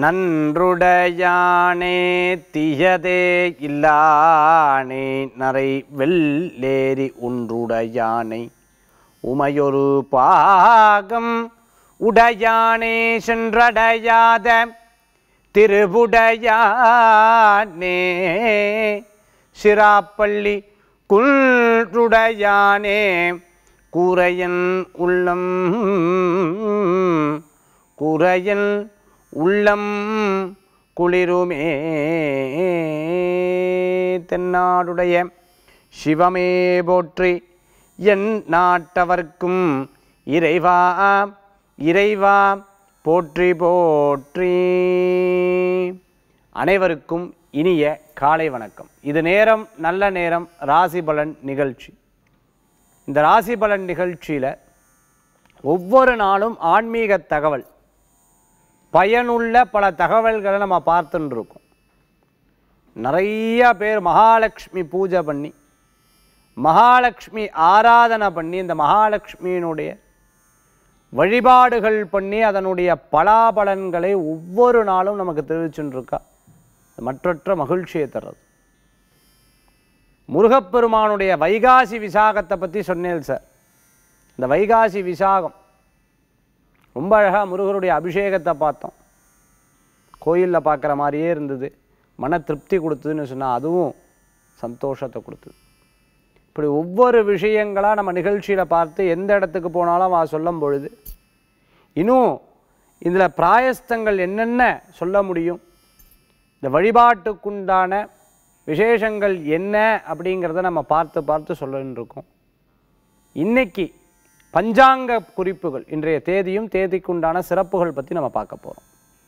நன்றுடையானே தீயதே இல்லானே நரை வெள்ளேரி ஒன்றுடையானை உமையொரு பாகம் உடையானே சென்றடையாத திருவுடையானே சிராப்பள்ளி குன்றுடையானே கூரையன் உள்ளம் குளிருமே. தென்னாடுடைய சிவமே போற்றி, என் நாட்டவர்க்கும் இறைவா இறைவா போற்றி போற்றி. அனைவருக்கும் இனிய காலை வணக்கம். இது நேரம் நல்ல நேரம் ராசி பலன் நிகழ்ச்சி. இந்த ராசி பலன் நிகழ்ச்சியில் ஒவ்வொரு நாளும் ஆன்மீக தகவல், பயனுள்ள பல தகவல்களை நம்ம பார்த்துட்டு இருக்கோம். நிறைய பேர் மகாலட்சுமி பூஜை பண்ணி, மகாலட்சுமி ஆராதனை பண்ணி, இந்த மகாலட்சுமியினுடைய வழிபாடுகள் பண்ணி அதனுடைய பலாபலன்களை ஒவ்வொரு நாளும் நமக்கு தெரிவிச்சுட்டு இருக்கா. மற்றற்ற மகிழ்ச்சியை தர்றது. முருகப்பெருமானுடைய வைகாசி விசாகத்தை பற்றி சொன்னேன் சார். இந்த வைகாசி விசாகம் ரொம்ப அழகாக முருகருடைய அபிஷேகத்தை பார்த்தோம். கோயிலில் பார்க்குற மாதிரியே இருந்தது. மன திருப்தி கொடுத்ததுன்னு சொன்னால் அதுவும் சந்தோஷத்தை கொடுத்தது. இப்படி ஒவ்வொரு விஷயங்களாக நம்ம நிகழ்ச்சியில் பார்த்து எந்த இடத்துக்கு போனாலும் சொல்லும் பொழுது இன்னும் இதில் பிராயஸ்தங்கள் என்னென்ன சொல்ல முடியும், இந்த வழிபாட்டுக்குண்டான விசேஷங்கள் என்ன அப்படிங்கிறத நம்ம பார்த்து சொல்லின்னு இருக்கோம். இன்னைக்கு பஞ்சாங்க குறிப்புகள், இன்றைய தேதியும் தேதிக்குண்டான சிறப்புகள் பற்றி நம்ம பார்க்க போகிறோம்.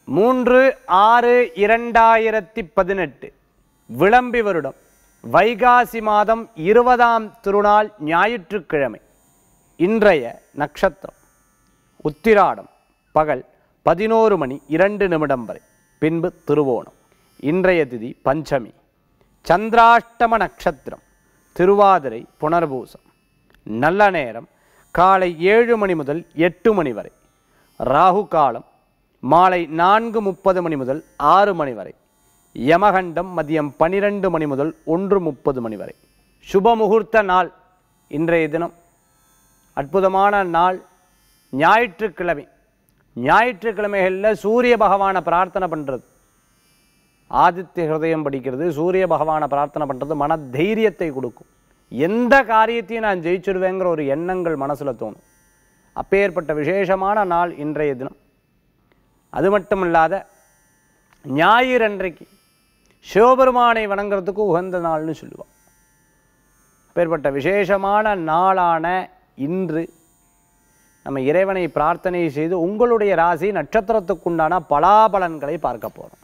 3/6/2018 விளம்பி வருடம் வைகாசி மாதம் 20ஆம் திருநாள் ஞாயிற்றுக்கிழமை. இன்றைய நட்சத்திரம் உத்திராடம் பகல் 11:02 வரை, பின்பு திருவோணம். இன்றைய திதி பஞ்சமி. சந்திராஷ்டம நட்சத்திரம் திருவாதிரை புனர்பூசம். நல்ல நேரம் காலை 7 மணி முதல் 8 மணி வரை. ராகு காலம் மாலை 4:30 முதல் 6 மணி வரை. யமகண்டம் மதியம் 12 மணி முதல் 1:30 வரை. சுப முகூர்த்த நாள் இன்றைய தினம். அற்புதமான நாள் ஞாயிற்றுக்கிழமை. ஞாயிற்றுக்கிழமைகளில் சூரிய பகவானை பிரார்த்தனை பண்ணுறது, ஆதித்ய ஹிருதயம் படிக்கிறது, சூரிய பகவானை பிரார்த்தனை பண்ணுறது மன தைரியத்தை கொடுக்கும். எந்த காரியத்தையும் நான் ஜெயிச்சிடுவேங்கிற ஒரு எண்ணங்கள் மனசில் தோணும். அப்பேற்பட்ட விசேஷமான நாள் இன்றைய தினம். அது மட்டும் இல்லாத ஞாயிறு அன்றைக்கு சிவபெருமானை வணங்குறதுக்கு உகந்த நாள்னு சொல்லுவாள். அப்பேற்பட்ட விசேஷமான நாளான இன்று நம்ம இறைவனை பிரார்த்தனை செய்து உங்களுடைய ராசி நட்சத்திரத்துக்குண்டான பலாபலன்களை பார்க்க போகிறோம்.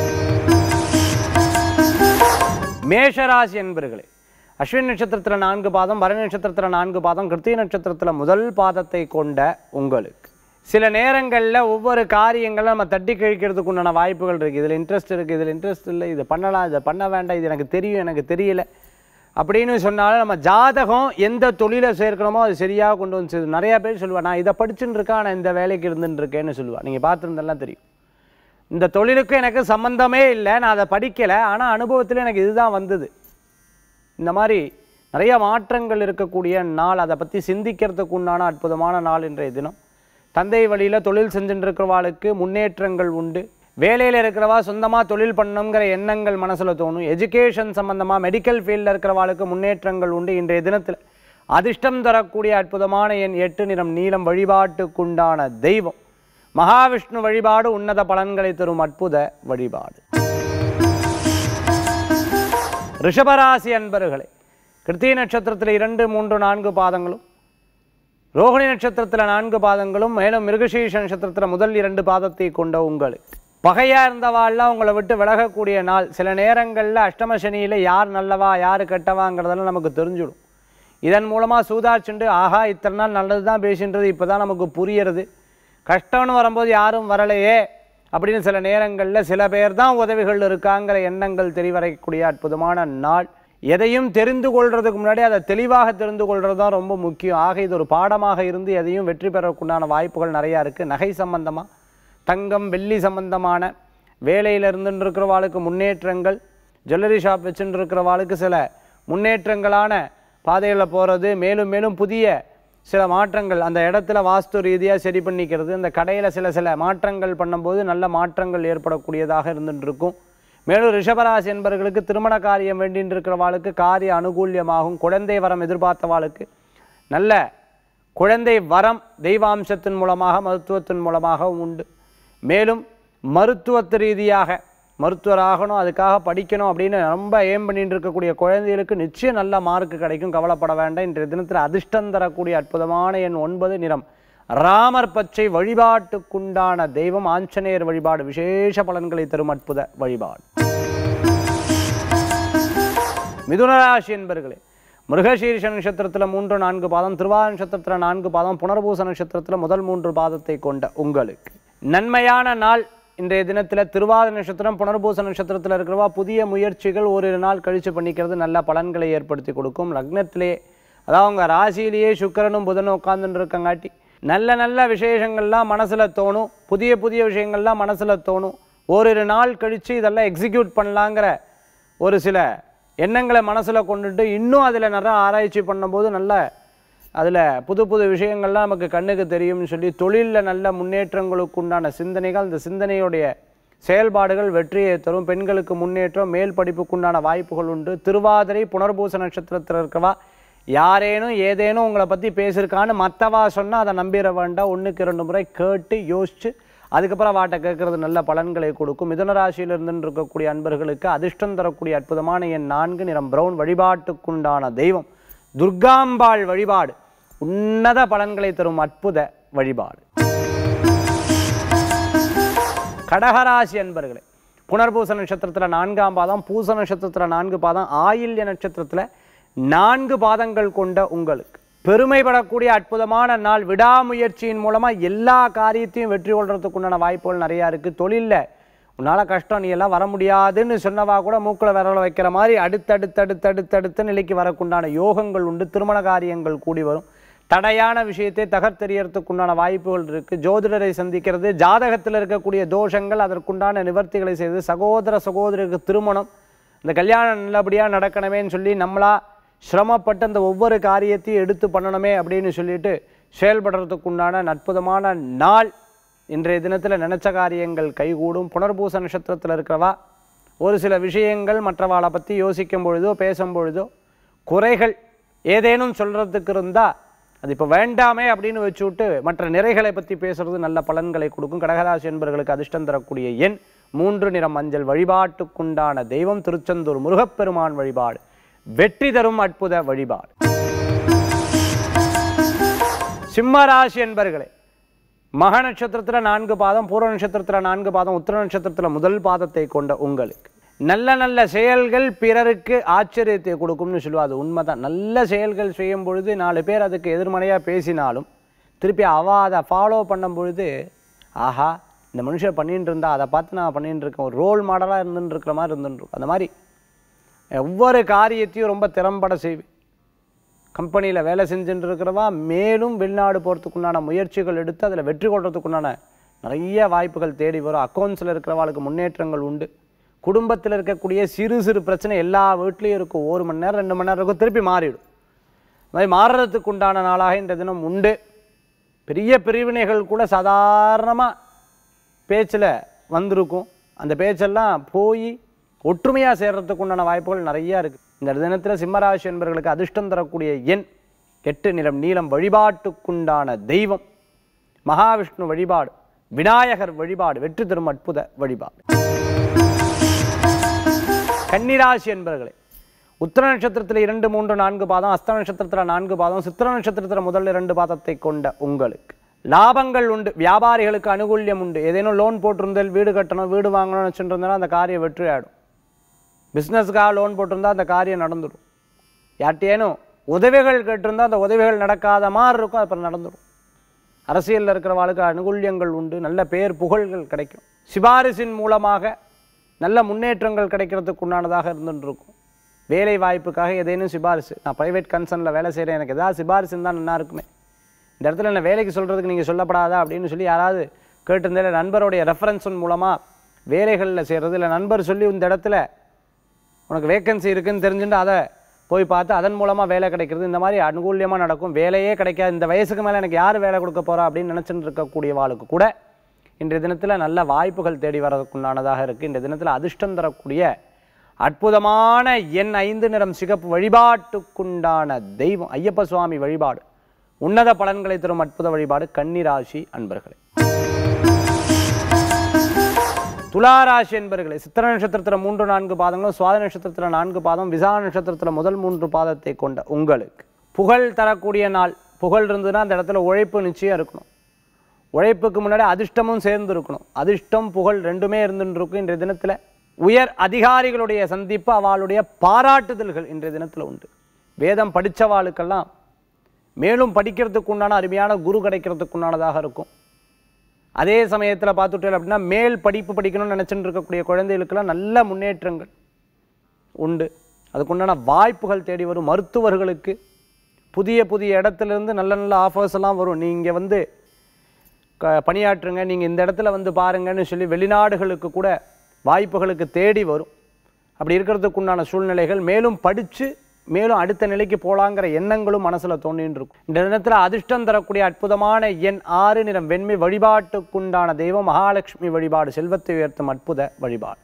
மேஷராசி என்பர்களே, அஸ்வினி நட்சத்திரத்தில் 4 பாதம், பரணி நட்சத்திரத்தில் 4 பாதம், கிருத்திகை நட்சத்திரத்தில் முதல் பாதத்தை கொண்ட உங்களுக்கு சில நேரங்களில் ஒவ்வொரு காரியங்களும் நம்ம தட்டி கழிக்கிறதுக்கு உண்டான வாய்ப்புகள் இருக்குது. இதில் இன்ட்ரெஸ்ட் இருக்குது, இதில் இன்ட்ரெஸ்ட் இல்லை, இதை பண்ணலாம், இதை பண்ண வேண்டாம், இது எனக்கு தெரியும், எனக்கு தெரியல அப்படின்னு சொன்னாலும் நம்ம ஜாதகம் எந்த தொழிலை சேர்க்கணுமோ அது சரியாக கொண்டு வந்து செய்யுது. நிறையா பேர் சொல்லுவாள், நான் இதை படிச்சுன்னு இருக்கேன், நான் இந்த வேலைக்கு இருந்துன்னு இருக்கேன்னு சொல்லுவாள். நீங்கள் பார்த்துருந்தெல்லாம் தெரியும். இந்த தொழிலுக்கு எனக்கு சம்மந்தமே இல்லை, நான் அதை படிக்கலை, ஆனால் அனுபவத்தில் எனக்கு இதுதான் வந்தது. இந்த மாதிரி நிறைய மாற்றங்கள் இருக்கக்கூடிய நாள். அதை பற்றி சிந்திக்கிறதுக்கு உண்டான அற்புதமான நாள் இன்றைய தினம். தந்தை வழியில் தொழில் செஞ்சுட்டு இருக்கிறவாளுக்கு முன்னேற்றங்கள் உண்டு. வேலையில் இருக்கிறவா சொந்தமாக தொழில் பண்ணணுங்கிற எண்ணங்கள் மனசில் தோணும். எஜுகேஷன் சம்மந்தமாக மெடிக்கல் ஃபீல்டில் இருக்கிறவாளுக்கு முன்னேற்றங்கள் உண்டு. இன்றைய தினத்தில் அதிர்ஷ்டம் தரக்கூடிய அற்புதமான எண் 8, நிறம் நீலம். வழிபாட்டுக்குண்டான தெய்வம் மகாவிஷ்ணு வழிபாடு. உன்னத பலன்களை தரும் அற்புத வழிபாடு. ரிஷபராசி அன்பர்களே, கிருத்திகை நட்சத்திரத்தில் 2, 3, 4 பாதங்களும், ரோகிணி நட்சத்திரத்தில் 4 பாதங்களும், மேலும் மிருகசீஷ நட்சத்திரத்தில் முதல் 2 பாதத்தை கொண்ட உங்களுக்கு பகையாக இருந்தவாள்லாம் உங்களை விட்டு விலகக்கூடிய நாள். சில நேரங்களில் அஷ்டம சனியில் யார் நல்லவா யார் கெட்டவாங்கிறதெல்லாம் நமக்கு தெரிஞ்சிடும். இதன் மூலமாக சூதாச்சுண்டு ஆஹா இத்தனை நாள் நல்லது தான் பேசின்றது இப்போ தான் நமக்கு புரியறது, கஷ்டம்னு வரும்போது யாரும் வரலையே அப்படின்னு சில நேரங்களில் சில பேர் தான் உதவிகள் இருக்காங்கிற எண்ணங்கள் தெரிவரைக்கூடிய அற்புதமான நாள். எதையும் தெரிந்து கொள்றதுக்கு முன்னாடி அதை தெளிவாக தெரிந்து கொள்வது தான் ரொம்ப முக்கியம். ஆக இது ஒரு பாடமாக இருந்து எதையும் வெற்றி பெறக்குண்டான வாய்ப்புகள் நிறையா இருக்குது. நகை சம்பந்தமாக, தங்கம் வெள்ளி சம்பந்தமான வேலையில் இருந்துட்டு இருக்கிறவாளுக்கு முன்னேற்றங்கள், ஜுவல்லரி ஷாப் வச்சுட்டு இருக்கிறவாளுக்கு சில முன்னேற்றங்களான பாதைகளில் போகிறது, மேலும் மேலும் புதிய சில மாற்றங்கள் அந்த இடத்துல வாஸ்து ரீதியாக சரி பண்ணிக்கிறது, அந்த கடையில் சில மாற்றங்கள் பண்ணும்போது நல்ல மாற்றங்கள் ஏற்படக்கூடியதாக இருந்துட்டு இருக்கும். மேலும் ரிஷபராசி என்பவர்களுக்கு திருமண காரியம் வேண்டின்னு இருக்கிறவாளுக்கு காரிய அனுகூல்யமாகும். குழந்தை வரம் எதிர்பார்த்தவாளுக்கு நல்ல குழந்தை வரம் தெய்வாம்சத்தின் மூலமாக மருத்துவத்தின் மூலமாக உண்டு. மேலும் மருத்துவத்து ரீதியாக மருத்துவராகணும், அதுக்காக படிக்கணும் அப்படின்னு ரொம்ப ஏம் பண்ணிட்டு இருக்கக்கூடிய குழந்தைகளுக்கு நிச்சயம் நல்ல மார்க் கிடைக்கும், கவலைப்பட வேண்டாம். இன்றைய தினத்தில் அதிர்ஷ்டம் தரக்கூடிய அற்புதமான எண் 9, நிறம் ராமர் பச்சை. வழிபாட்டுக்குண்டான தெய்வம் ஆஞ்சநேயர் வழிபாடு விசேஷ பலன்களை தரும் அற்புத வழிபாடு. மிதுனராசி என்பர்களே, மிருகசீரிஷ நட்சத்திரத்தில் 3, 4 பாதம், திருவாதிரை நட்சத்திரத்தில் 4 பாதம், புனர்பூச நட்சத்திரத்தில் முதல் 3 பாதத்தை கொண்ட உங்களுக்கு நன்மையான நாள். இன்றைய தினத்தில் திருவாதிரை நட்சத்திரம், புனர்பூச நட்சத்திரத்தில் இருக்கிறவா புதிய முயற்சிகள் ஓரிரு நாள் கழித்து பண்ணிக்கிறது நல்ல பலன்களை ஏற்படுத்தி கொடுக்கும். லக்னத்திலே அதாவது உங்கள் ராசியிலேயே சுக்கிரனும் புதனும் உட்கார்ந்துட்டு இருக்கங்காட்டி நல்ல நல்ல விசேஷங்கள்லாம் மனசில் தோணும், புதிய புதிய விஷயங்கள்லாம் மனசில் தோணும். ஓரிரு நாள் கழித்து இதெல்லாம் எக்ஸிக்யூட் பண்ணலாங்கிற ஒரு சில எண்ணங்களை மனசில் கொண்டுட்டு இன்னும் அதில் நிறைய ஆராய்ச்சி பண்ணும்போது நல்ல அதில் புது புது விஷயங்கள்லாம் நமக்கு கண்ணுக்கு தெரியும்னு சொல்லி தொழிலில் நல்ல முன்னேற்றங்களுக்கு உண்டான சிந்தனைகள், அந்த சிந்தனையுடைய செயல்பாடுகள் வெற்றியை தரும். பெண்களுக்கு முன்னேற்றம், மேல் படிப்புக்குண்டான வாய்ப்புகள் உண்டு. திருவாதிரை புனர்பூச நட்சத்திரத்தில் இருக்கவா யாரேனும் ஏதேனும் உங்களை பற்றி பேசியிருக்கான்னு மற்றவா சொன்னால் அதை நம்பிட வேண்டாம். 1க்கு 2 முறை கேட்டு யோசித்து அதுக்கப்புறம் வாட்டை கேட்கறது நல்ல பலன்களை கொடுக்கும். மிதுனராசியில் இருந்து இருக்கக்கூடிய அன்பர்களுக்கு அதிர்ஷ்டம் தரக்கூடிய அற்புதமான எண் 4, நிறம் பிரவுன். வழிபாட்டுக்குண்டான தெய்வம் துர்காம்பாள் வழிபாடு உன்னத பலன்களை தரும் அற்புத வழிபாடு. கடகராசி அன்பர்களே, புனர்பூச நட்சத்திரத்தில் 4ஆம் பாதம், பூச நட்சத்திரத்தில் 4 பாதம், ஆயில்ய நட்சத்திரத்தில் 4 பாதங்கள் கொண்ட உங்களுக்கு பெருமைப்படக்கூடிய அற்புதமான நாள். விடாமுயற்சியின் மூலமாக எல்லா காரியத்தையும் வெற்றி கொள்றதுக்கு உண்டான வாய்ப்புகள் நிறையா இருக்குது. தொழிலில் உன்னால் கஷ்டம், நீ எல்லாம் வர முடியாதுன்னு சொன்னவா கூட மூக்கில் விரல வைக்கிற மாதிரி அடுத்தடுத்த நிலைக்கு வரக்குண்டான யோகங்கள் உண்டு. திருமண காரியங்கள் கூடி வரும். தடையான விஷயத்தை தகர்த்தெறியறதுக்குண்டான வாய்ப்புகள் இருக்குது. ஜோதிடரை சந்திக்கிறது, ஜாதகத்தில் இருக்கக்கூடிய தோஷங்கள் அதற்குண்டான நிவர்த்திகளை செய்து சகோதர சகோதரிக்கு திருமணம், இந்த கல்யாணம் நல்லபடியாக நடக்கணுமேன்னு சொல்லி நம்மளா சிரமப்பட்டு அந்த ஒவ்வொரு காரியத்தையும் எடுத்து பண்ணணுமே அப்படின்னு சொல்லிட்டு செயல்படுறதுக்குண்டான அற்புதமான நாள். இன்றைய தினத்தில் நினச்ச காரியங்கள் கைகூடும். புனர்பூச நட்சத்திரத்தில் இருக்கிறவா ஒரு சில விஷயங்கள் மற்றவாளை பற்றி யோசிக்கும் பொழுதோ பேசும் பொழுதோ குறைகள் ஏதேனும் சொல்கிறதுக்கு இருந்தால் அது இப்போ வேண்டாமே அப்படின்னு வச்சு விட்டு மற்ற நிறைகளை பற்றி பேசுறது நல்ல பலன்களை கொடுக்கும். கடகராசி என்பவர்களுக்கு அதிர்ஷ்டம் தரக்கூடிய எண் 3, நிறம் மஞ்சள். வழிபாட்டுக்குண்டான தெய்வம் திருச்செந்தூர் முருகப்பெருமான் வழிபாடு வெற்றி தரும் அற்புத வழிபாடு. சிம்மராசி என்பர்களே, மக நட்சத்திரத்தில் 4 பாதம், பூர்வ நட்சத்திரத்தில் 4 பாதம், உத்திர நட்சத்திரத்தில் முதல் பாதத்தை கொண்ட உங்களுக்கு நல்ல நல்ல செயல்கள் பிறருக்கு ஆச்சரியத்தை கொடுக்கும்னு சொல்லுவாள். அது உண்மைதான். நல்ல செயல்கள் செய்யும் பொழுது 4 பேர் அதுக்கு எதிர்மறையாக பேசினாலும் திருப்பி அதை ஃபாலோ பண்ணும் பொழுது ஆஹா இந்த மனுஷன் பண்ணிட்டு இருந்தா அதை பார்த்து நான் பண்ணிட்டு இருக்கேன், ஒரு ரோல் மாடலாக இருந்துட்டு இருக்கிற மாதிரி இருந்துட்டுருக்கும். அந்த மாதிரி ஒவ்வொரு காரியத்தையும் ரொம்ப திறம்பட செய்வேன். கம்பெனியில் வேலை செஞ்சுட்டு இருக்கிறவா மேலும் வெளிநாடு போகிறதுக்குண்டான முயற்சிகள் எடுத்து அதில் வெற்றி கொள்றதுக்குண்டான நிறைய வாய்ப்புகள் தேடி வரும். அக்கௌண்ட்ஸில் இருக்கிறவாளுக்கு முன்னேற்றங்கள் உண்டு. குடும்பத்தில் இருக்கக்கூடிய சிறு சிறு பிரச்சனை எல்லா வீட்லேயும் இருக்கும். 1 மணி நேரம் 2 மணி நேரம் இருக்கும், திருப்பி மாறிடும். அது மாதிரி மாறுறதுக்கு உண்டான நாளாக இந்த தினம் உண்டு. பெரிய பிரிவினைகள் கூட சாதாரணமாக பேச்சில் வந்திருக்கும். அந்த பேச்செல்லாம் போய் ஒற்றுமையாக சேர்றதுக்கு உண்டான வாய்ப்புகள் நிறையா இருக்குது. இந்த தினத்தில் சிம்மராசி என்பவர்களுக்கு அதிர்ஷ்டம் தரக்கூடிய எண் 8, நிறம் நீலம். வழிபாட்டுக்குண்டான தெய்வம் மகாவிஷ்ணு வழிபாடு, விநாயகர் வழிபாடு வெற்றி தரும் அற்புத வழிபாடு. கன்னிராசி என்பவர்களே, உத்திர நட்சத்திரத்தில் 2, 3, 4 பாதம், அஸ்த நட்சத்திரத்தில் 4 பாதம், சித்திர நட்சத்திரத்தில் முதல் 2 பாதத்தை கொண்ட உங்களுக்கு லாபங்கள் உண்டு. வியாபாரிகளுக்கு அனுகூல்யம் உண்டு. ஏதேனும் லோன் போட்டிருந்தால் வீடு கட்டணும், வீடு வாங்கணும்னு வச்சுருந்தாலும் அந்த காரியம் வெற்றி ஆகிடும். பிஸ்னஸ்க்காக லோன் போட்டிருந்தால் அந்த காரியம் நடந்துடும். யார்ட்டேனும் உதவிகள் கேட்டிருந்தால் அந்த உதவிகள் நடக்காத மாதிரி இருக்கும், அப்புறம் நடந்துடும். அரசியலில் இருக்கிறவாளுக்கு அனுகூல்யங்கள் உண்டு. நல்ல பேர் புகழ்கள் கிடைக்கும். சிபாரிசின் மூலமாக நல்ல முன்னேற்றங்கள் கிடைக்கிறதுக்கு உண்டானதாக இருந்துட்டு இருக்கும். வேலை வாய்ப்புக்காக ஏதேனும் சிபாரிசு, நான் ப்ரைவேட் கன்சர்னில் வேலை செய்கிறேன், எனக்கு எதாவது சிபாரிசுன்னு தான் நல்லா இருக்குமே, இந்த இடத்துல என்ன வேலைக்கு சொல்கிறதுக்கு நீங்கள் சொல்லப்படாதா அப்படின்னு சொல்லி யாராவது கேட்டிருந்தாலே நண்பருடைய ரெஃபரன்ஸின் மூலமாக வேலைகளில் செய்கிறது, இல்லை நண்பர் சொல்லி இந்த இடத்துல உனக்கு வேக்கன்சி இருக்குதுன்னு தெரிஞ்சுட்டு அதை போய் பார்த்து அதன் மூலமாக வேலை கிடைக்கிறது, இந்த மாதிரி அனுகூல்யமாக நடக்கும். வேலையே கிடைக்காது, இந்த வயசுக்கு மேலே எனக்கு யார் வேலை கொடுக்க போகிறா அப்படின்னு நினச்சிட்டு இருக்கக்கூடிய வாளுக்கு கூட இன்றைய தினத்தில் நல்ல வாய்ப்புகள் தேடி வரதுக்குண்டானதாக இருக்குது. இன்றைய தினத்தில் அதிர்ஷ்டம் தரக்கூடிய அற்புதமான எண் 5, நிறம் சிகப்பு. வழிபாட்டுக்குண்டான தெய்வம் ஐயப்ப சுவாமி வழிபாடு. உன்னத பலன்களை தரும் அற்புத வழிபாடு. கன்னிராசி அன்பர்களே. துளாராசி என்பர்களே, சித்திர நட்சத்திரத்தில் 3, 4 பாதங்களும், சுவாதி நட்சத்திரத்தில் 4 பாதம், விசாக நட்சத்திரத்தில் முதல் 3 பாதத்தை கொண்ட உங்களுக்கு புகழ் தரக்கூடிய நாள். புகழ் இருந்ததுன்னா அந்த இடத்துல உழைப்பு நிச்சயம் இருக்கணும். உழைப்புக்கு முன்னாடி அதிர்ஷ்டமும் சேர்ந்து இருக்கணும். அதிர்ஷ்டம் புகழ் ரெண்டுமே இருந்துட்டு இருக்கும். இன்றைய தினத்தில் உயர் அதிகாரிகளுடைய சந்திப்பு, அவளுடைய பாராட்டுதல்கள் இன்றைய தினத்தில் உண்டு. வேதம் படித்தவாளுக்கெல்லாம் மேலும் படிக்கிறதுக்கு உண்டான அருமையான குரு கிடைக்கிறதுக்கு உண்டானதாக இருக்கும். அதே சமயத்தில் பார்த்துட்டேன் அப்படின்னா மேல் படிப்பு படிக்கணும்னு நினச்சிட்டு இருக்கக்கூடிய குழந்தைகளுக்கெல்லாம் நல்ல முன்னேற்றங்கள் உண்டு. அதுக்குண்டான வாய்ப்புகள் தேடி வரும். மருத்துவர்களுக்கு புதிய புதிய இடத்துலேருந்து நல்ல நல்ல ஆஃபர்ஸ் எல்லாம் வரும். நீங்கள் வந்து பணியாற்றுங்க, நீங்கள் இந்த இடத்துல வந்து பாருங்கன்னு சொல்லி வெளிநாடுகளுக்கு கூட வாய்ப்புகளுக்கு தேடி வரும். அப்படி இருக்கிறதுக்கு உண்டான சூழ்நிலைகள், மேலும் படித்து மேலும் அடுத்த நிலைக்கு போகலாங்கிற எண்ணங்களும் மனசில் தோண்டின்னு இருக்கும். இந்த தினத்தில் அதிர்ஷ்டம் தரக்கூடிய அற்புதமான எண் 6, நிறம் வெண்மை. வழிபாட்டுக்குண்டான தெய்வம் மகாலட்சுமி வழிபாடு. செல்வத்தை உயர்த்தும் அற்புத வழிபாடு.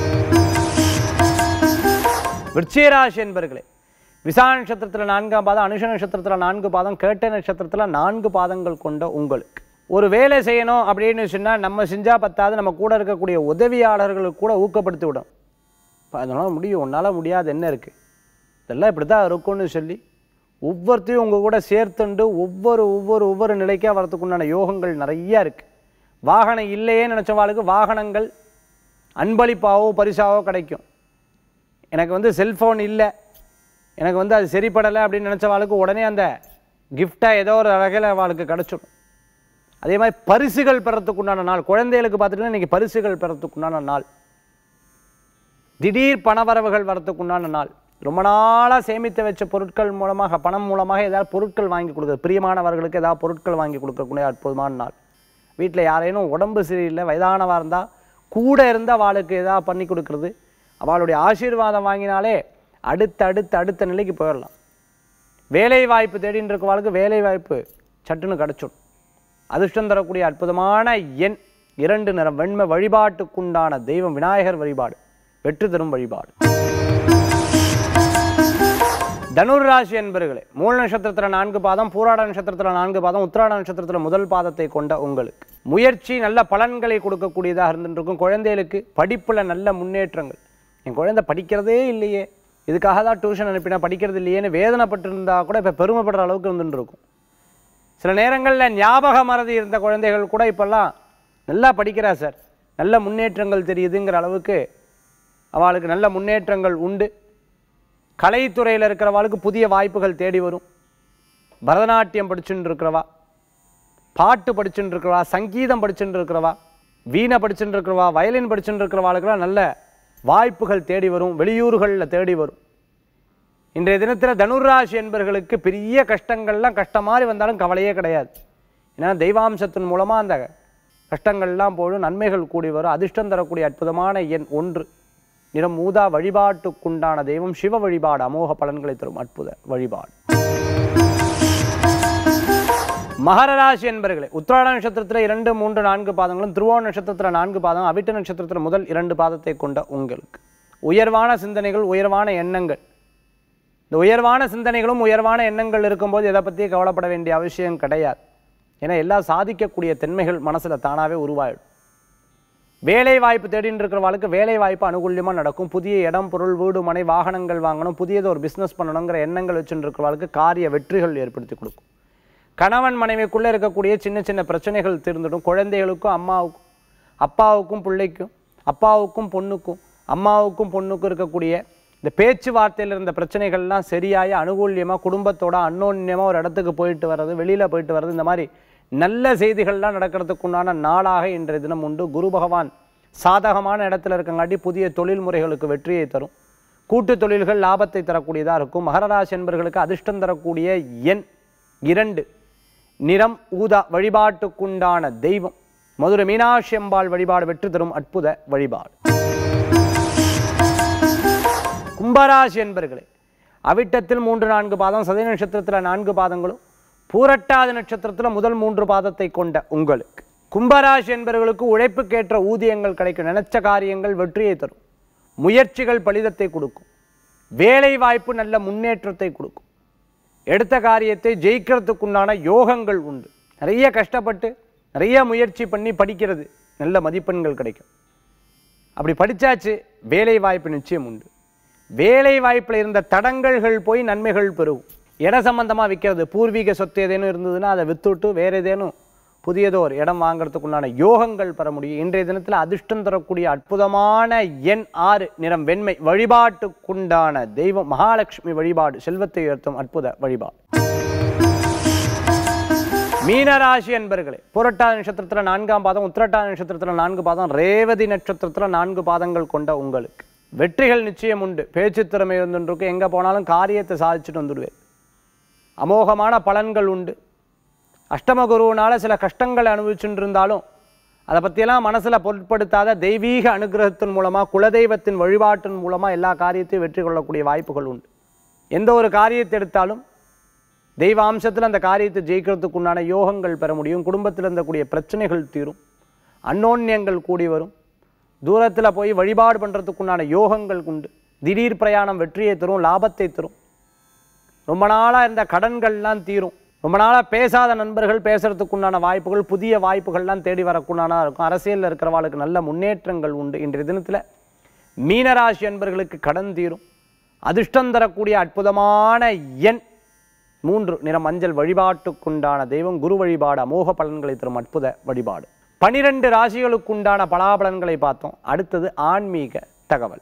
விருச்சிகராசி என்பர்களே, விசாக நட்சத்திரத்தில் 4ஆம் பாதம், அனுஷ நட்சத்திரத்தில் 4 பாதம், கேட்டை நட்சத்திரத்தில் 4 பாதங்கள் கொண்ட உங்களுக்கு ஒரு வேலை செய்யணும் அப்படின்னு சொன்னால் நம்ம செஞ்சால் பத்தாது, நம்ம கூட இருக்கக்கூடிய உதவியாளர்களுக்கு கூட ஊக்கப்படுத்தி விடும். அதனால் முடியும், உன்னால் முடியாது என்ன இருக்குது, இதெல்லாம் இப்படி தான் இருக்கும்னு சொல்லி ஒவ்வொருத்தையும் உங்கள் கூட சேர்த்துண்டு ஒவ்வொரு நிலைக்காக வரத்துக்குண்டான யோகங்கள் நிறையா இருக்குது. வாகனம் இல்லையே நினச்சவாளுக்கு வாகனங்கள் அன்பளிப்பாவோ பரிசாவோ கிடைக்கும். எனக்கு வந்து செல்ஃபோன் இல்லை, எனக்கு வந்து அது சரிப்படலை அப்படின்னு நினச்சவாளுக்கு உடனே அந்த கிஃப்டாக ஏதோ ஒரு வகையில் அவளுக்கு கிடச்சிடும். அதே மாதிரி பரிசுகள் பெறத்துக்குண்டான நாள். குழந்தைகளுக்கு பார்த்துட்டுனா இன்றைக்கி பரிசுகள் பெறத்துக்குண்டான நாள். திடீர் பணவரவுகள் வரத்துக்குண்டான நாள். ரொம்ப நாளாக சேமித்து வச்ச பொருட்கள் மூலமாக, பணம் மூலமாக ஏதாவது பொருட்கள் வாங்கி கொடுக்குறது, பிரியமானவர்களுக்கு ஏதாவது பொருட்கள் வாங்கி கொடுக்கக்கூடிய அற்புதமான நாள். வீட்டில் யாரேனும் உடம்பு சரியில்லை, வயதானவாக இருந்தால் கூட இருந்தால் அவளுக்கு ஏதாவது பண்ணி கொடுக்குறது, அவளுடைய ஆசீர்வாதம் வாங்கினாலே அடுத்த நிலைக்கு போயிடலாம். வேலை வாய்ப்பு தேடின்னு இருக்கவாளுக்கு வேலை வாய்ப்பு சட்டுன்னு கிடச்சிடும். அதிர்ஷ்டம் தரக்கூடிய அற்புதமான எண் 2, நிறம் வெண்மை. வழிபாட்டுக்குண்டான தெய்வம் விநாயகர் வழிபாடு. வெற்றி தரும் வழிபாடு. தனுராசி என்பர்களே, மூல நட்சத்திரத்தில் 4 பாதம், பூராட நட்சத்திரத்தில் 4 பாதம், உத்திராட நட்சத்திரத்தில் முதல் பாதத்தை கொண்ட உங்களுக்கு முயற்சி நல்ல பலன்களை கொடுக்கக்கூடியதாக இருந்துருக்கும். குழந்தைகளுக்கு படிப்பில் நல்ல முன்னேற்றங்கள். என் குழந்தை படிக்கிறதே இல்லையே, இதுக்காக தான் டியூஷன் அனுப்பினா படிக்கிறது இல்லையேன்னு வேதனைப்பட்டிருந்தா கூட இப்போ பெருமைப்படுற அளவுக்கு இருந்துட்டு இருக்கும். சில நேரங்களில் ஞாபக மறதி இருந்த குழந்தைகள் கூட இப்போல்லாம் நல்லா படிக்கிறா சார், நல்ல முன்னேற்றங்கள் தெரியுதுங்கிற அளவுக்கு அவளுக்கு நல்ல முன்னேற்றங்கள் உண்டு. கலைத்துறையில் இருக்கிறவாளுக்கு புதிய வாய்ப்புகள் தேடி வரும். பரதநாட்டியம் படிச்சுட்டு இருக்கிறவா, பாட்டு படிச்சுட்டு இருக்கிறவா, சங்கீதம் படிச்சுட்டு இருக்கிறவா, வீணை படிச்சுட்டு இருக்கிறவா, வயலின் படிச்சுட்டு இருக்கிறவாளுக்கெல்லாம் நல்ல வாய்ப்புகள் தேடி வரும். வெளியூர்களில் தேடி வரும். இன்றைய தினத்தில் தனுராசி என்பவர்களுக்கு பெரிய கஷ்டங்கள்லாம் கஷ்டம் மாதிரி வந்தாலும் கவலையே கிடையாது. ஏன்னா தெய்வாம்சத்தின் மூலமாக அந்த கஷ்டங்கள்லாம் போடும், நன்மைகள் கூடி வரும். அதிர்ஷ்டம் தரக்கூடிய அற்புதமான எண் 1, நிறம் ஊதா. வழிபாட்டுக்குண்டான தெய்வம் சிவ வழிபாடு. அமோக பலன்களை தரும் அற்புத வழிபாடு. மகர ராசி என்பர்களே, உத்திராட நட்சத்திரத்தில் 2, 3, 4 பாதங்களும், திருவோண நட்சத்திரத்தில் 4 பாதம், அவிட்ட நட்சத்திரத்தில் முதல் 2 பாதத்தை கொண்ட உங்களுக்கு உயர்வான சிந்தனைகள், உயர்வான எண்ணங்கள். இந்த உயர்வான சிந்தனைகளும் உயர்வான எண்ணங்கள் இருக்கும்போது எதை பற்றி கவலைப்பட வேண்டிய அவசியம் கிடையாது. ஏன்னா எல்லாம் சாதிக்கக்கூடிய தன்மைகள் மனசில் தானாகவே உருவாயிடும். வேலை வாய்ப்பு தேடின்னு இருக்கிறவளுக்கு வேலை வாய்ப்பு அனுகூல்யமாக நடக்கும். புதிய இடம், பொருள், வீடு, மனை, வாகனங்கள் வாங்கணும், புதியது ஒரு பிஸ்னஸ் பண்ணணுங்கிற எண்ணங்கள் வச்சுட்டு இருக்கிறவளுக்கு காரிய வெற்றிகள் ஏற்படுத்தி கொடுக்கும். கணவன் மனைவிக்குள்ளே இருக்கக்கூடிய சின்ன சின்ன பிரச்சனைகள் தீர்ந்துடும். குழந்தைகளுக்கும் அம்மாவுக்கும், அப்பாவுக்கும் பிள்ளைக்கும், அப்பாவுக்கும் பொண்ணுக்கும், அம்மாவுக்கும் பொண்ணுக்கும் இருக்கக்கூடிய இந்த பேச்சுவார்த்தையில் இருந்த பிரச்சனைகள்லாம் சரியாகி அனுகூல்யமாக குடும்பத்தோட அன்னோன்யமாக ஒரு இடத்துக்கு போயிட்டு வர்றது, வெளியில் போயிட்டு வர்றது, இந்த மாதிரி நல்ல செய்திகள்லாம் நடக்கிறதுக்குண்டான நாளாக இன்றைய தினம் உண்டு. குரு பகவான் சாதகமான இடத்துல இருக்கங்காட்டி புதிய தொழில் முறைகளுக்கு வெற்றியை தரும். கூட்டு தொழில்கள் லாபத்தை தரக்கூடியதாக இருக்கும். மகர ராசி என்பவர்களுக்கு அதிர்ஷ்டம் தரக்கூடிய எண் 2, நிறம் ஊதா. வழிபாட்டுக்குண்டான தெய்வம் மதுரை மீனாட்சி அம்பாள் வழிபாடு வெற்றி தரும் அற்புத வழிபாடு. கும்பராசி என்பர்களே, அவிட்டத்தில் 3-4 பாதம், சதய நட்சத்திரத்தில் 4 பாதங்களும், பூரட்டாதி நட்சத்திரத்தில் முதல் 3 பாதத்தை கொண்ட உங்களுக்கு கும்பராசி என்பவர்களுக்கு உழைப்புக்கேற்ற ஊதியங்கள் கிடைக்கும். நினைச்ச காரியங்கள் வெற்றியை தரும். முயற்சிகள் பலிதத்தை கொடுக்கும். வேலை வாய்ப்பு நல்ல முன்னேற்றத்தை கொடுக்கும். எடுத்த காரியத்தை ஜெயிக்கிறதுக்குண்டான யோகங்கள் உண்டு. நிறைய கஷ்டப்பட்டு நிறைய முயற்சி பண்ணி படிக்கிறது, நல்ல மதிப்பெண்கள் கிடைக்கும். அப்படி படித்தாச்சு, வேலை வாய்ப்பு நிச்சயம் உண்டு. வேலை வாய்ப்பில் இருந்த தடங்கல்கள் போய் நன்மைகள் பெருகும். இட சம்பந்தமாக விற்கிறது, பூர்வீக சொத்து ஏதேனும் இருந்ததுன்னா அதை வித்துவிட்டு வேறு ஏதேனும் புதியதோ ஒரு இடம் வாங்கிறதுக்குண்டான யோகங்கள் பெற முடியும். இன்றைய தினத்தில் அதிர்ஷ்டம் தரக்கூடிய அற்புதமான எண் 6, நிறம் வெண்மை. வழிபாட்டுக்குண்டான தெய்வம் மகாலட்சுமி வழிபாடு, செல்வத்தை உயர்த்தும் அற்புத வழிபாடு. மீனராசி அன்பர்களே, புரட்டாதி நட்சத்திரத்தில் 4ஆம் பாதம், உத்திரட்டாதி நட்சத்திரத்தில் 4 பாதம், ரேவதி நட்சத்திரத்தில் 4 பாதங்கள் கொண்ட உங்களுக்கு வெற்றிகள் நிச்சயம் உண்டு. பேச்சு திறமை இருந்துருக்கு. எங்கே போனாலும் காரியத்தை சாதிச்சுட்டு வந்துடுவேன். அமோகமான பலன்கள் உண்டு. அஷ்டமகுருவினால சில கஷ்டங்களை அனுபவிச்சுட்டு இருந்தாலும் அதை பற்றியெல்லாம் மனசில் பொருட்படுத்தாத தெய்வீக அனுகிரகத்தின் மூலமாக, குலதெய்வத்தின் வழிபாட்டின் மூலமாக எல்லா காரியத்தையும் வெற்றி கொள்ளக்கூடிய வாய்ப்புகள் உண்டு. எந்த ஒரு காரியத்தை எடுத்தாலும் தெய்வ அம்சத்தில் அந்த காரியத்தை ஜெயிக்கிறதுக்குண்டான யோகங்கள் பெற முடியும். குடும்பத்தில் இருந்தக்கூடிய பிரச்சனைகள் தீரும். அன்னோன்யங்கள் கூடி வரும். தூரத்தில் போய் வழிபாடு பண்ணுறதுக்குண்டான யோகங்கள் உண்டு. திடீர் பிரயாணம் வெற்றியை தரும், லாபத்தை தரும். ரொம்ப நாளாக இருந்த கடன்கள்லாம் தீரும். ரொம்ப நாளாக பேசாத நண்பர்கள் பேசுறதுக்குண்டான வாய்ப்புகள், புதிய வாய்ப்புகள்லாம் தேடி வரக்குண்டானதாக இருக்கும். அரசியலில் இருக்கிறவாளுக்கு நல்ல முன்னேற்றங்கள் உண்டு. இன்றைய தினத்தில் மீனராசி என்பர்களுக்கு கடன் தீரும். அதிர்ஷ்டம் தரக்கூடிய அற்புதமான எண் 3, நிறம் மஞ்சள். வழிபாட்டுக்குண்டான தெய்வம் குரு வழிபாடு, அமோக பலன்களை தரும் அற்புத வழிபாடு. 12 ராசிகளுக்குண்டான பலாபலன்களை பார்த்தோம். அடுத்தது ஆன்மீக தகவல்.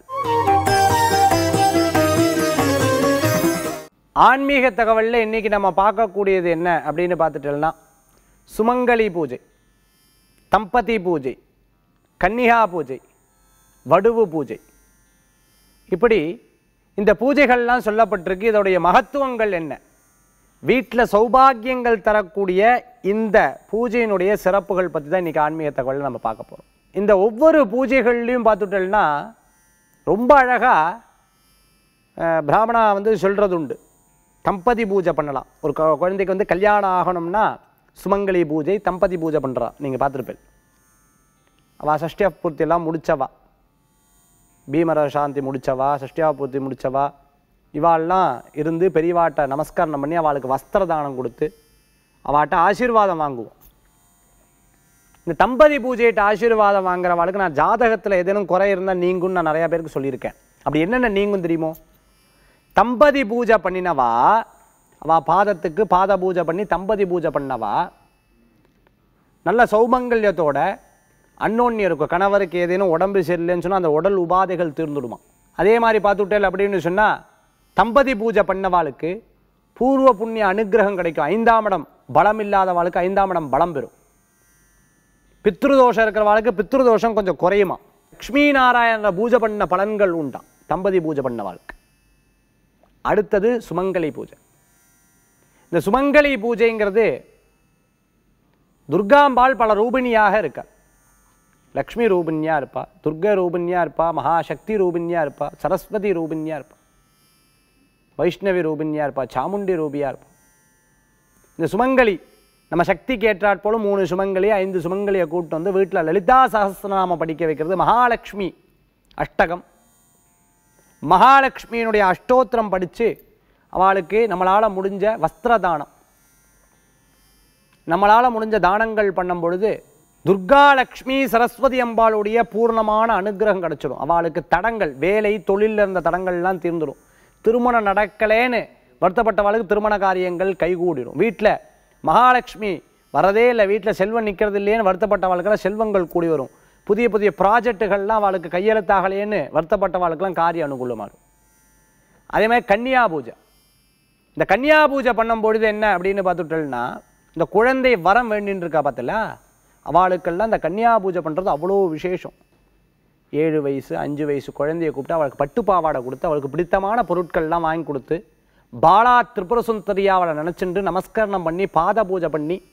ஆன்மீக தகவலில் இன்றைக்கி நம்ம பார்க்கக்கூடியது என்ன அப்படின்னு பார்த்துட்டோம்னா, சுமங்கலி பூஜை, தம்பதி பூஜை, கன்னிகா பூஜை, வடுவு பூஜை, இப்படி இந்த பூஜைகள்லாம் சொல்லப்பட்டிருக்கு. இதோடைய மகத்துவங்கள் என்ன, வீட்டில் சௌபாகியங்கள் தரக்கூடிய இந்த பூஜையினுடைய சிறப்புகள் பற்றி தான் இன்றைக்கி ஆன்மீக தகவலில் நம்ம பார்க்க போகிறோம். இந்த ஒவ்வொரு பூஜைகள்லையும் பார்த்துட்டோம்னா ரொம்ப அழகாக பிராமணா சொல்கிறது உண்டு. தம்பதி பூஜை பண்ணலாம். ஒரு குழந்தைக்கு கல்யாணம் ஆகணும்னா சுமங்கலி பூஜை, தம்பதி பூஜை பண்ணுறா. நீங்கள் பார்த்துருப்பேன். அவள் சஷ்டியா பூர்த்தியெல்லாம் முடித்தவா, பீமர சாந்தி முடித்தவா, சஷ்டியா பூர்த்தி முடித்தவா, இவாள்லாம் இருந்து பெரியவாட்டை நமஸ்காரம் பண்ணி அவளுக்கு வஸ்திர தானம் கொடுத்து அவட்ட ஆசீர்வாதம் வாங்குவோம். இந்த தம்பதி பூஜையிட்ட ஆசீர்வாதம் வாங்குறவாளுக்கு நான் ஜாதகத்தில் ஏதேனும் குறை இருந்தால் நீங்கும்னு நான் நிறையா பேருக்கு சொல்லியிருக்கேன். அப்படி என்னென்ன நீங்கும் தெரியுமோ, தம்பதி பூஜை பண்ணினவா, அவள் பாதத்துக்கு பாத பூஜை பண்ணி தம்பதி பூஜை பண்ணவா நல்ல சௌமங்கல்யத்தோட அன்னோன்யம் இருக்கும். கணவருக்கு ஏதேனும் உடம்பு சரியில்லைன்னு சொன்னால் அந்த உடல் உபாதைகள் தீர்ந்துடுமா. அதே மாதிரி பார்த்துட்டேன் அப்படின்னு சொன்னால் தம்பதி பூஜை பண்ணவாளுக்கு பூர்வ புண்ணிய அனுகிரகம் கிடைக்கும். 5ஆம் இடம் பலம் இல்லாதவாளுக்கு 5ஆம் இடம் பலம் பெறும். பித்ருதோஷம் இருக்கிறவாளுக்கு பித்ருதோஷம் கொஞ்சம் குறையுமா. லக்ஷ்மி நாராயண பூஜை பண்ண பலன்கள் உண்டாம் தம்பதி பூஜை பண்ணவாளுக்கு. அடுத்தது சுமங்கலி பூஜை. இந்த சுமங்கலி பூஜைங்கிறது துர்காம்பாள் பல ரூபிணியாக இருக்க. லக்ஷ்மி ரூபிணியாக இருப்பா, துர்கா ரூபிணியாக இருப்பா, மகாசக்தி ரூபிணியாக இருப்பா, சரஸ்வதி ரூபிணியாக இருப்பா, வைஷ்ணவி ரூபிணியாக இருப்பா, சாமுண்டி ரூபியாக இருப்பா. இந்த சுமங்கலி நம்ம சக்திக்கு ஏற்றாற்போலும் 3 சுமங்கலி 5 சுமங்கலியை கூப்பிட்டு வந்து வீட்டில் லலிதா சகஸ்ரநாமம் படிக்க வைக்கிறது. மகாலட்சுமி அஷ்டகம், மகாலட்சுமியினுடைய அஷ்டோத்திரம் படித்து அவளுக்கு நம்மளால் முடிஞ்ச வஸ்திரதானம், நம்மளால் முடிஞ்ச தானங்கள் பண்ணும் பொழுது துர்கா லக்ஷ்மி சரஸ்வதி அம்பாளுடைய பூர்ணமான அனுகிரகம் கிடச்சிடும். அவளுக்கு தடங்கள், வேலை தொழிலில் இருந்த தடங்கள்லாம் தீர்ந்துடும். திருமணம் நடக்கலேன்னு வருத்தப்பட்டவாளுக்கு திருமண காரியங்கள் கைகூடிடும். வீட்டில் மகாலட்சுமி வரதே இல்லை, வீட்டில் செல்வம் நிற்கிறது இல்லையேன்னு வருத்தப்பட்டவாளுக்கெல்லாம் செல்வங்கள் கூடி வரும். புதிய புதிய ப்ராஜெக்டுகள்லாம் அவளுக்கு கையெழுத்தாகலேன்னு வருத்தப்பட்டவாளுக்கெல்லாம் காரியம் அனுகூலமாகும். அதே மாதிரி கன்னியா பூஜை. இந்த கன்னியா பூஜை பண்ணும்பொழுது என்ன அப்படின்னு பார்த்துட்டோம்னா, இந்த குழந்தை வரம் வேண்டின்னு இருக்கா பார்த்தல, அவளுக்கெல்லாம் இந்த கன்னியா பூஜை பண்ணுறது அவ்வளோ விசேஷம். 7 வயசு 5 வயசு குழந்தையை கூப்பிட்டு அவளுக்கு பட்டுப்பாவாடை கொடுத்து அவளுக்கு பிடித்தமான பொருட்கள்லாம் வாங்கி கொடுத்து பாலா திரிபுர சுந்தரியா அவளை நினச்சிட்டு நமஸ்கரணம் பண்ணி பாத பூஜை பண்ணி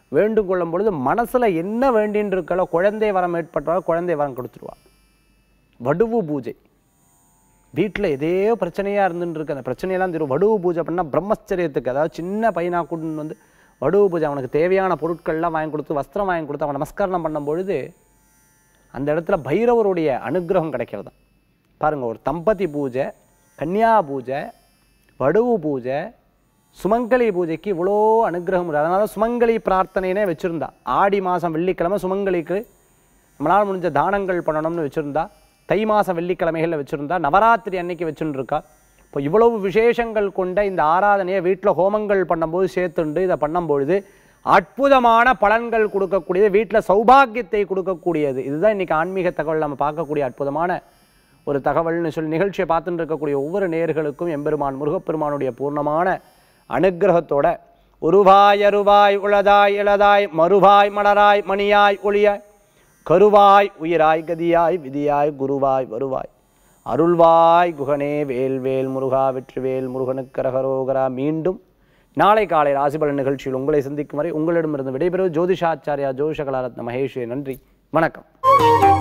வேண்டும் கொள்ளும் பொழுது மனசில் என்ன வேண்டின்னு இருக்கோ குழந்தை வரம் ஏற்பட்டாலும் குழந்தை வரம் கொடுத்துருவா. வடுவு பூஜை, வீட்டில் எதையோ பிரச்சனையாக இருந்துட்டு இருக்கு, அந்த பிரச்சனையெல்லாம் தெரியும். வடுவு பூஜை பண்ணால் பிரம்மச்சரியத்துக்கு, அதாவது சின்ன பையனாக கூட்டு வந்து வடுவு பூஜை அவனுக்கு தேவையான பொருட்கள்லாம் வாங்கி கொடுத்து வஸ்திரம் வாங்கி கொடுத்து அவன் நமஸ்காரம் பண்ணும்பொழுது அந்த இடத்துல பைரவருடைய அனுகிரகம் கிடைக்கிறதா. பாருங்கள், ஒரு தம்பதி பூஜை, கன்னியா பூஜை, வடுவு பூஜை, சுமங்கலி பூஜைக்கு இவ்வளோ அனுகிரகம் இருக்குது. அதனால சுமங்கலி பிரார்த்தனைனே வச்சுருந்தா. ஆடி மாதம் வெள்ளிக்கிழமை சுமங்கலிக்கு நம்மளால் முடிஞ்ச தானங்கள் பண்ணணும்னு வச்சுருந்தா. தை மாதம் வெள்ளிக்கிழமைகளில் வச்சுருந்தா. நவராத்திரி அன்னைக்கு வச்சுருக்கா. இப்போ இவ்வளவு விசேஷங்கள் கொண்ட இந்த ஆராதனையை வீட்டில் ஹோமங்கள் பண்ணும்போது சேர்த்துண்டு இதை பண்ணும்பொழுது அற்புதமான பலன்கள் கொடுக்கக்கூடியது, வீட்டில் சௌபாகியத்தை கொடுக்கக்கூடியது. இதுதான் இன்றைக்கி ஆன்மீக தகவல் நம்ம பார்க்கக்கூடிய அற்புதமான ஒரு தகவல்னு சொல்லி நிகழ்ச்சியை பார்த்துட்டு இருக்கக்கூடிய ஒவ்வொரு நேயர்களுக்கும் எம்பெருமான் முருகப்பெருமானுடைய பூர்ணமான அனுகிரகத்தோட உருவாய் அருவாய் உளதாய் இளதாய் மறுவாய் மலராய் மணியாய் ஒளியாய் கருவாய் உயிராய் கதியாய் விதியாய் குருவாய் வருவாய் அருள்வாய் குகனே வேல்வேல் முருகா வெற்றிவேல் முருகனுக்கு கரகரோகரா. மீண்டும் நாளை காலை ராசிபலன் நிகழ்ச்சியில் உங்களை சந்திக்கும் வரை உங்களிடமிருந்து விடைபெறுவது ஜோதிஷாச்சாரியா ஜோதிஷ கலாரத்ன மகேஷே. நன்றி, வணக்கம்.